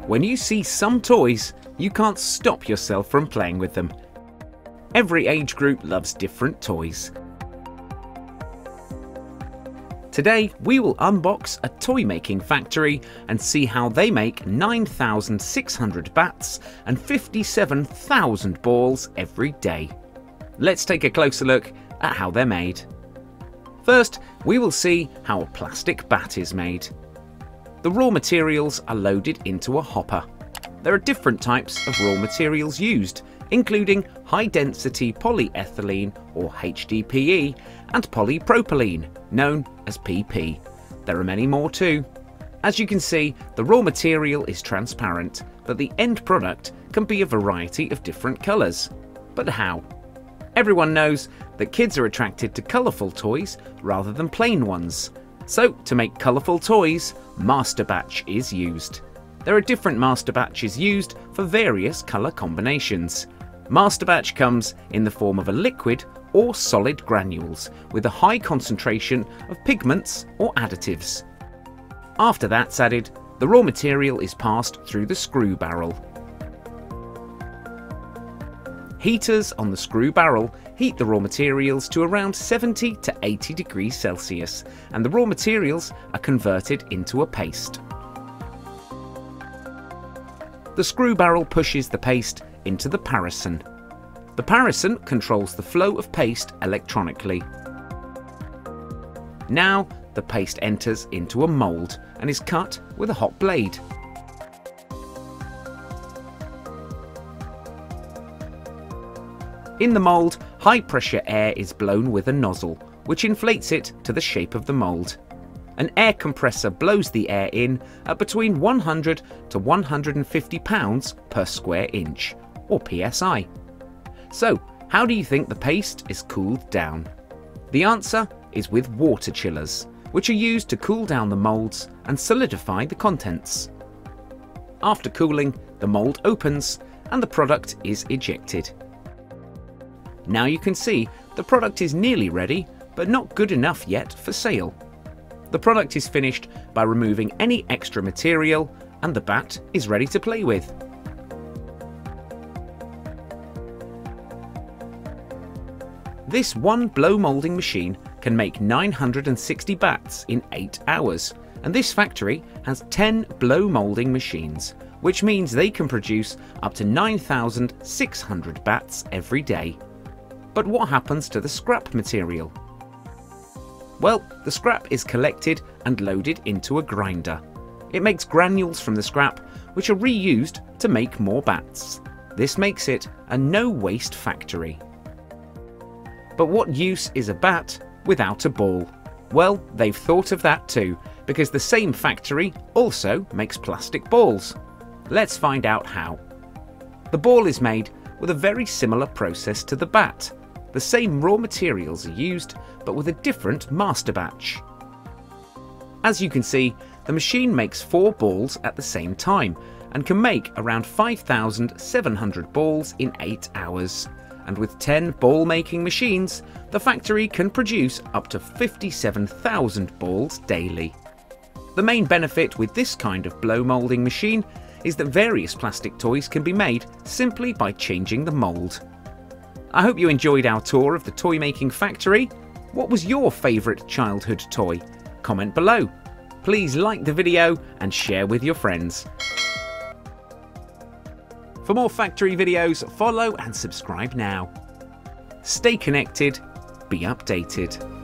When you see some toys, you can't stop yourself from playing with them. Every age group loves different toys. Today, we will unbox a toy making factory and see how they make 9,600 bats and 57,000 balls every day. Let's take a closer look at how they're made. First, we will see how a plastic bat is made. The raw materials are loaded into a hopper. There are different types of raw materials used, including high-density polyethylene or HDPE and polypropylene, known as PP. There are many more too. As you can see, the raw material is transparent, but the end product can be a variety of different colours. But how? Everyone knows that kids are attracted to colourful toys rather than plain ones. So, to make colourful toys, master batch is used. There are different master batches used for various colour combinations. Master batch comes in the form of a liquid or solid granules with a high concentration of pigments or additives. After that's added, the raw material is passed through the screw barrel. Heaters on the screw barrel heat the raw materials to around 70 to 80 degrees Celsius, and the raw materials are converted into a paste. The screw barrel pushes the paste into the parison. The parison controls the flow of paste electronically. Now the paste enters into a mould and is cut with a hot blade. In the mould, high pressure air is blown with a nozzle, which inflates it to the shape of the mould. An air compressor blows the air in at between 100 to 150 pounds per square inch, or PSI. So, how do you think the paste is cooled down? The answer is with water chillers, which are used to cool down the moulds and solidify the contents. After cooling, the mould opens and the product is ejected. Now you can see the product is nearly ready, but not good enough yet for sale. The product is finished by removing any extra material and the bat is ready to play with. This one blow moulding machine can make 960 bats in 8 hours, and this factory has 10 blow moulding machines, which means they can produce up to 9,600 bats every day. But what happens to the scrap material? Well, the scrap is collected and loaded into a grinder. It makes granules from the scrap, which are reused to make more bats. This makes it a no-waste factory. But what use is a bat without a ball? Well, they've thought of that too, because the same factory also makes plastic balls. Let's find out how. The ball is made with a very similar process to the bat. The same raw materials are used, but with a different master batch. As you can see, the machine makes 4 balls at the same time and can make around 5,700 balls in 8 hours. And with 10 ball making machines, the factory can produce up to 57,000 balls daily. The main benefit with this kind of blow moulding machine is that various plastic toys can be made simply by changing the mould. I hope you enjoyed our tour of the toy making factory. What was your favourite childhood toy? Comment below. Please like the video and share with your friends. For more factory videos, follow and subscribe now. Stay connected, be updated.